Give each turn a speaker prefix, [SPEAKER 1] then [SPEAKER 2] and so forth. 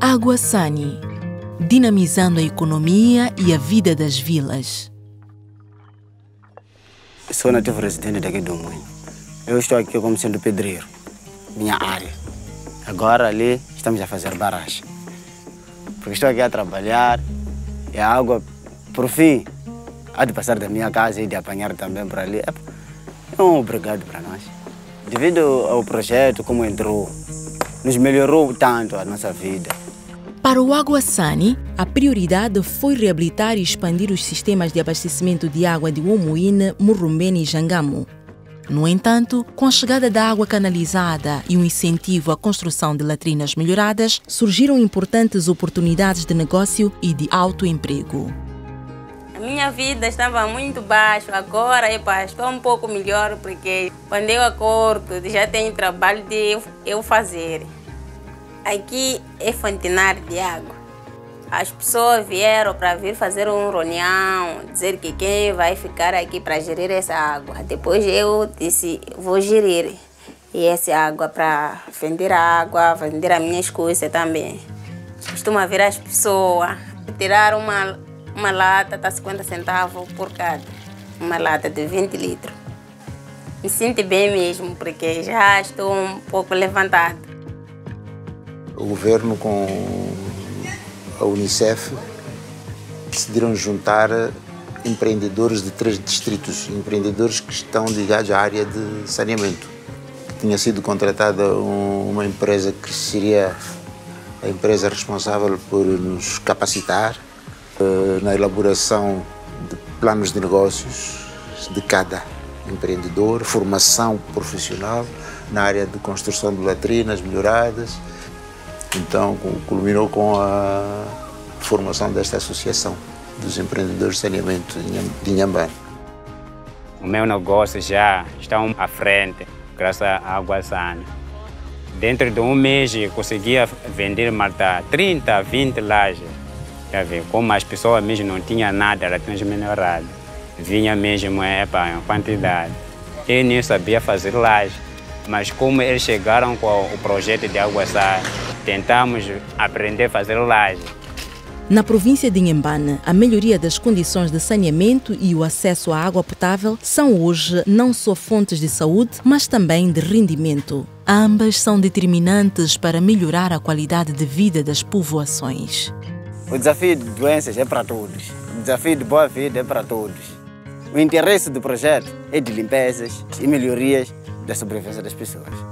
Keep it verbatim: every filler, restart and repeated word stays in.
[SPEAKER 1] Água Sani, dinamizando a economia e a vida das vilas.
[SPEAKER 2] Sou nativo residente daqui do Moinho. Eu estou aqui como sendo pedreiro, minha área. Agora ali estamos a fazer barragem. Porque estou aqui a trabalhar e a água, por fim, há de passar da minha casa e de apanhar também por ali. É um obrigado para nós. Devido ao projeto, como entrou, nos melhorou tanto a nossa vida.
[SPEAKER 1] Para o Água Sani, a prioridade foi reabilitar e expandir os sistemas de abastecimento de água de Omoine, Murumbene e Jangamo. No entanto, com a chegada da água canalizada e um incentivo à construção de latrinas melhoradas, surgiram importantes oportunidades de negócio e de autoemprego.
[SPEAKER 3] A minha vida estava muito baixa, agora epa, estou um pouco melhor porque quando eu acordo já tenho trabalho de eu fazer. Aqui é fontenário de água. As pessoas vieram para vir fazer uma reunião, dizer que quem vai ficar aqui para gerir essa água. Depois eu disse, vou gerir e essa água para vender a água, vender as minhas coisas também. Costuma vir as pessoas, tirar uma, uma lata, tá cinquenta centavos por cada, uma lata de vinte litros. Me sinto bem mesmo, porque já estou um pouco levantada.
[SPEAKER 4] O governo com a Unicef decidiram juntar empreendedores de três distritos, empreendedores que estão ligados à área de saneamento. Tinha sido contratada uma empresa que seria a empresa responsável por nos capacitar na elaboração de planos de negócios de cada empreendedor, formação profissional na área de construção de latrinas melhoradas. Então, culminou com a formação desta associação dos empreendedores de saneamento de Inhambane.
[SPEAKER 5] O meu negócio já está à frente, graças à Água Sani. Dentro de um mês, eu conseguia vender malta trinta, vinte lajes. Como as pessoas mesmo não tinham nada, era transminerado. Vinha mesmo epa, em quantidade. Eu nem sabia fazer laje. Mas como eles chegaram com o projeto de Água Sani, tentamos aprender a fazer laje.
[SPEAKER 1] Na província de Inhambane, a melhoria das condições de saneamento e o acesso à água potável são hoje não só fontes de saúde, mas também de rendimento. Ambas são determinantes para melhorar a qualidade de vida das povoações.
[SPEAKER 2] O desafio de doenças é para todos. O desafio de boa vida é para todos. O interesse do projeto é de limpezas e melhorias da sobrevivência das pessoas.